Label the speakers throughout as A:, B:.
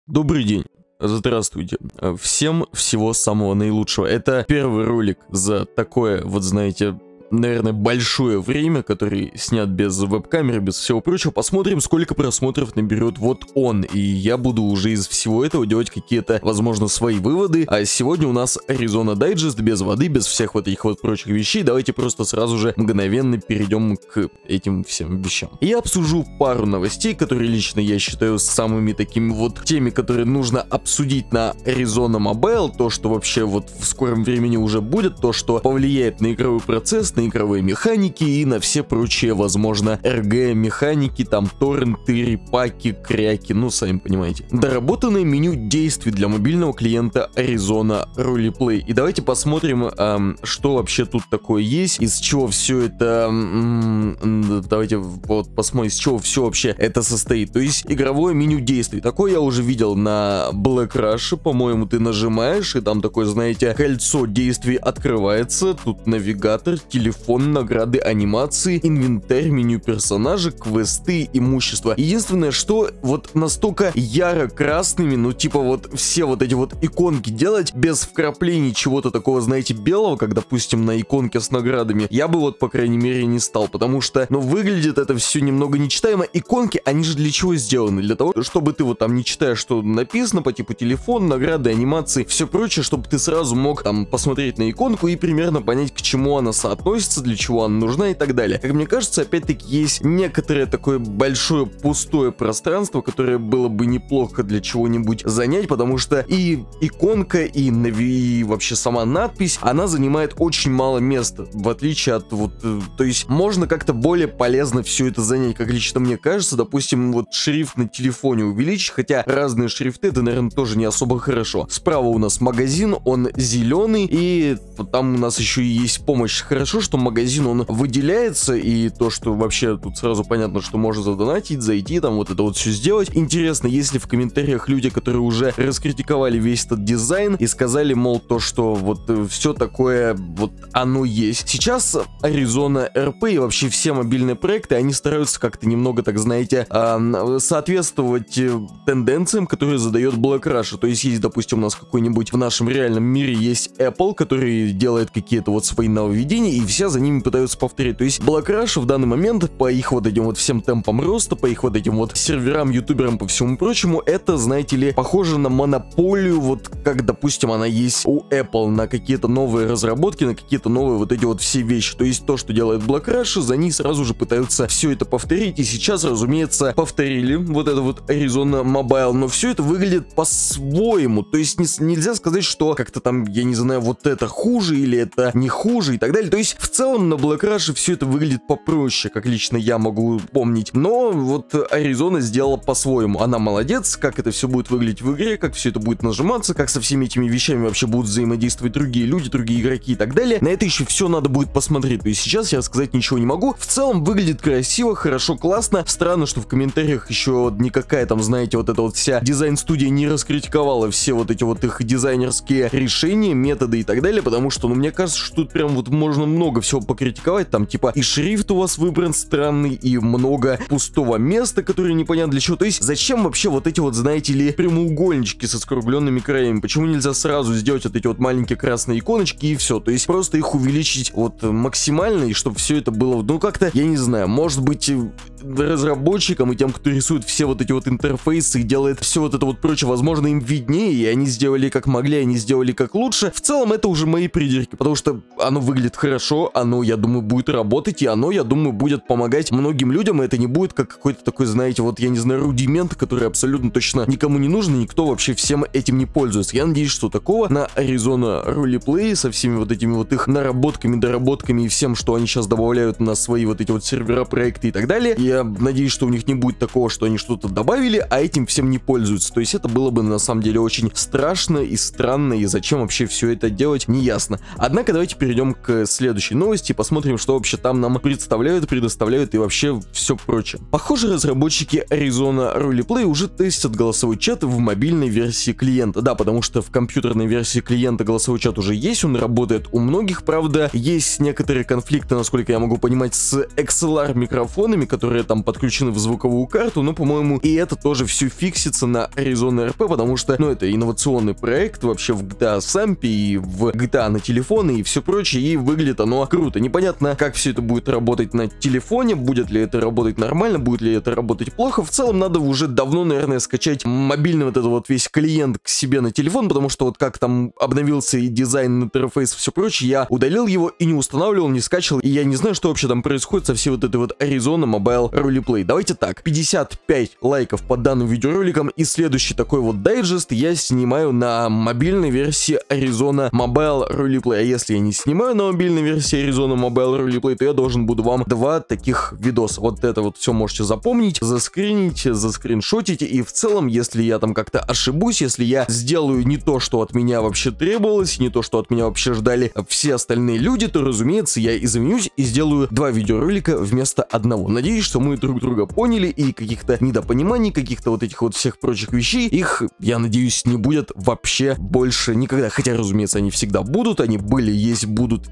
A: Добрый день. Здравствуйте. Всем всего самого наилучшего. Это первый ролик за такое, вот знаете, наверное, большое время, который снят без веб-камеры, без всего прочего. Посмотрим, сколько просмотров наберет вот он. И я буду уже из всего этого делать какие-то, возможно, свои выводы. А сегодня у нас Arizona Digest без воды, без всех вот этих вот прочих вещей. Давайте просто сразу же мгновенно перейдем к этим всем вещам. Я обсужу пару новостей, которые лично я считаю самыми такими вот теми, которые нужно обсудить на Arizona Mobile. То, что вообще вот в скором времени уже будет, то, что повлияет на игровой процесс, на игровые механики и на все прочие, возможно, RG механики, там торренты, репаки, кряки, ну сами понимаете. Доработанное меню действий для мобильного клиента Arizona Roleplay. И давайте посмотрим, что вообще тут такое есть, из чего все это, давайте вот посмотрим, из чего все вообще это состоит. То есть игровое меню действий. Такое я уже видел на Black Rush, по-моему, ты нажимаешь и там такое, знаете, кольцо действий открывается, тут навигатор, телефон, награды, анимации, инвентарь, меню персонажа, квесты, имущество. Единственное, что вот настолько яро-красными, ну типа вот все вот эти вот иконки делать без вкраплений чего-то такого, знаете, белого, как, допустим, на иконке с наградами, я бы вот, по крайней мере, не стал, потому что, ну, выглядит это все немного нечитаемо. Иконки, они же для чего сделаны? Для того, чтобы ты вот там не читаешь, что написано по типу телефон, награды, анимации, все прочее, чтобы ты сразу мог там посмотреть на иконку и примерно понять, к чему она соотносится, для чего она нужна и так далее. Как мне кажется, опять-таки есть некоторое такое большое пустое пространство, которое было бы неплохо для чего-нибудь занять, потому что и иконка, и вообще сама надпись, она занимает очень мало места, в отличие от вот, то есть можно как-то более полезно все это занять, как лично мне кажется, допустим, вот шрифт на телефоне увеличить, хотя разные шрифты, это, наверное, тоже не особо хорошо. Справа у нас магазин, он зеленый, и там у нас еще и есть помощь. Хорошо, что магазин, он выделяется, и то, что вообще тут сразу понятно, что можно задонатить, зайти, там вот это вот все сделать. Интересно, если в комментариях люди, которые уже раскритиковали весь этот дизайн и сказали, мол, то, что вот все такое, вот оно есть. Сейчас Arizona RP и вообще все мобильные проекты, они стараются как-то немного, так знаете, соответствовать тенденциям, которые задает Black Rush. То есть есть, допустим, у нас какой-нибудь в нашем реальном мире есть Apple, который делает какие-то вот свои нововведения, и все за ними пытаются повторить. То есть Black Rush в данный момент по их вот этим вот всем темпам роста, по их вот этим вот серверам, ютуберам, по всему прочему, это, знаете ли, похоже на монополию, вот как, допустим, она есть у Apple на какие-то новые разработки, на какие-то новые вот эти вот все вещи. То есть то, что делает Black Rush, за ней сразу же пытаются все это повторить, и сейчас, разумеется, повторили вот это вот Arizona Mobile, но все это выглядит по-своему. То есть нельзя сказать, что как-то там, я не знаю, вот это хуже или это не хуже и так далее. То есть в целом на Black Rush все это выглядит попроще, как лично я могу помнить. Но вот Arizona сделала по-своему. Она молодец, как это все будет выглядеть в игре, как все это будет нажиматься, как со всеми этими вещами вообще будут взаимодействовать другие люди, другие игроки и так далее. На это еще все надо будет посмотреть. То есть сейчас я сказать ничего не могу. В целом выглядит красиво, хорошо, классно. Странно, что в комментариях еще никакая там, знаете, вот эта вот вся дизайн-студия не раскритиковала все вот эти вот их дизайнерские решения, методы и так далее, потому что, ну, мне кажется, что тут прям вот можно много всего покритиковать, там типа и шрифт у вас выбран странный, и много пустого места, которое непонятно для чего. То есть зачем вообще вот эти вот, знаете ли, прямоугольнички со скругленными краями? Почему нельзя сразу сделать вот эти вот маленькие красные иконочки и все? То есть просто их увеличить вот максимально, и чтобы все это было, ну как-то, я не знаю, может быть, разработчикам и тем, кто рисует все вот эти вот интерфейсы и делает все вот это вот прочее, возможно, им виднее, и они сделали как могли, они сделали как лучше. В целом это уже мои придирки, потому что оно выглядит хорошо, оно, я думаю, будет работать, и оно, я думаю, будет помогать многим людям, и это не будет как какой-то такой, знаете, вот, я не знаю, рудимент, который абсолютно точно никому не нужен, и никто вообще всем этим не пользуется. Я надеюсь, что такого на Arizona Roleplay со всеми вот этими вот их наработками, доработками и всем, что они сейчас добавляют на свои вот эти вот сервера, проекты и так далее, я надеюсь, что у них не будет такого, что они что-то добавили, а этим всем не пользуются. То есть это было бы на самом деле очень страшно и странно, и зачем вообще все это делать, не ясно. Однако давайте перейдем к следующей новости, посмотрим, что вообще там нам представляют, предоставляют и вообще все прочее. Похоже, разработчики Arizona Roleplay уже тестят голосовой чат в мобильной версии клиента. Да, потому что в компьютерной версии клиента голосовой чат уже есть, он работает у многих, правда, есть некоторые конфликты, насколько я могу понимать, с XLR микрофонами, которые там подключены в звуковую карту, но, по-моему, и это тоже все фиксится на Arizona RP, потому что, ну, это инновационный проект вообще в GTA Samp и в GTA на телефоны и все прочее, и выглядит оно круто. Непонятно, как все это будет работать на телефоне, будет ли это работать нормально, будет ли это работать плохо. В целом, надо уже давно, наверное, скачать мобильный вот этот вот весь клиент к себе на телефон, потому что вот как там обновился и дизайн, интерфейс, все прочее, я удалил его и не устанавливал, не скачивал, и я не знаю, что вообще там происходит со всей вот этой вот Arizona Mobile Roleplay. Давайте так, 55 лайков под данным видеороликом, и следующий такой вот дайджест я снимаю на мобильной версии Arizona Mobile Roleplay. А если я не снимаю на мобильной версии Arizona Mobile Roleplay, то я должен буду вам два таких видоса. Вот это вот все можете запомнить, заскринить, заскриншотить, и в целом, если я там как-то ошибусь, если я сделаю не то, что от меня вообще требовалось, не то, что от меня вообще ждали все остальные люди, то, разумеется, я извинюсь и сделаю два видеоролика вместо одного. Надеюсь, что мы друг друга поняли, и каких-то недопониманий, каких-то вот этих вот всех прочих вещей, их, я надеюсь, не будет вообще больше никогда. Хотя, разумеется, они всегда будут, они были, есть, будут,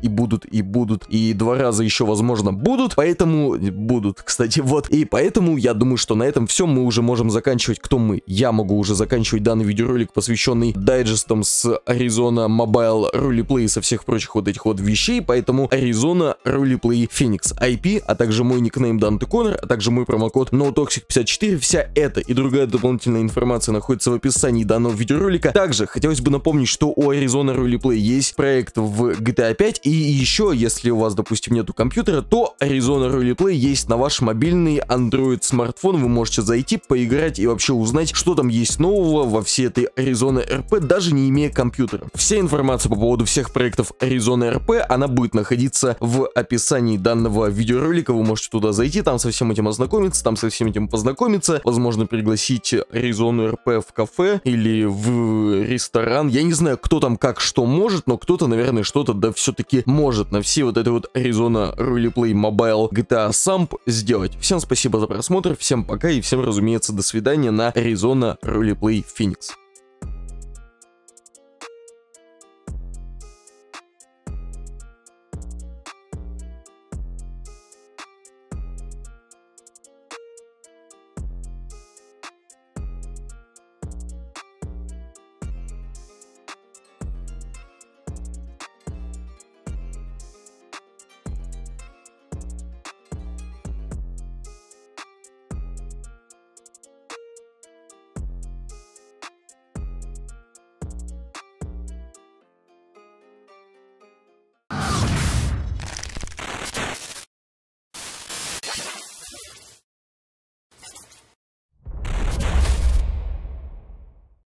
A: и два раза еще, возможно, будут, поэтому будут, кстати, вот. И поэтому я думаю, что на этом все, мы уже можем заканчивать. Кто мы? Я могу уже заканчивать данный видеоролик, посвященный дайджестам с Arizona Mobile Roleplay и со всех прочих вот этих вот вещей, поэтому Arizona Roleplay Phoenix IP, а также мой никнейм Dante Connor, а также мой промокод NoToxic54, вся эта и другая дополнительная информация находится в описании данного видеоролика. Также хотелось бы напомнить, что у Arizona Roleplay есть проект в GTA 5, и еще, если у вас, допустим, нету компьютера, то Arizona Roleplay есть на ваш мобильный Android смартфон, вы можете зайти, поиграть и вообще узнать, что там есть нового во всей этой Arizona RP, даже не имея компьютера. Вся информация по поводу всех проектов Arizona RP, она будет находиться в описании данного видеоролика, вы можете туда зайти, там со всем этим ознакомиться, там со всем этим познакомиться, возможно, пригласить Arizona RP в кафе или в ресторан. Я не знаю, кто там как что может, но кто-то, наверное, что-то да все-таки может на все вот это вот Arizona Roleplay Mobile GTA Samp сделать. Всем спасибо за просмотр, всем пока и всем, разумеется, до свидания на Arizona Roleplay Phoenix.